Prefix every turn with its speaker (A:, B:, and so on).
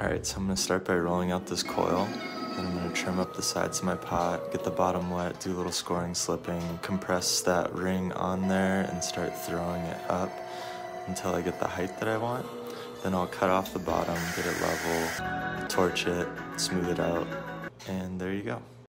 A: Alright, so I'm going to start by rolling out this coil. Then I'm going to trim up the sides of my pot, get the bottom wet, do a little scoring slipping, compress that ring on there and start throwing it up until I get the height that I want. Then I'll cut off the bottom, get it level, torch it, smooth it out, and there you go.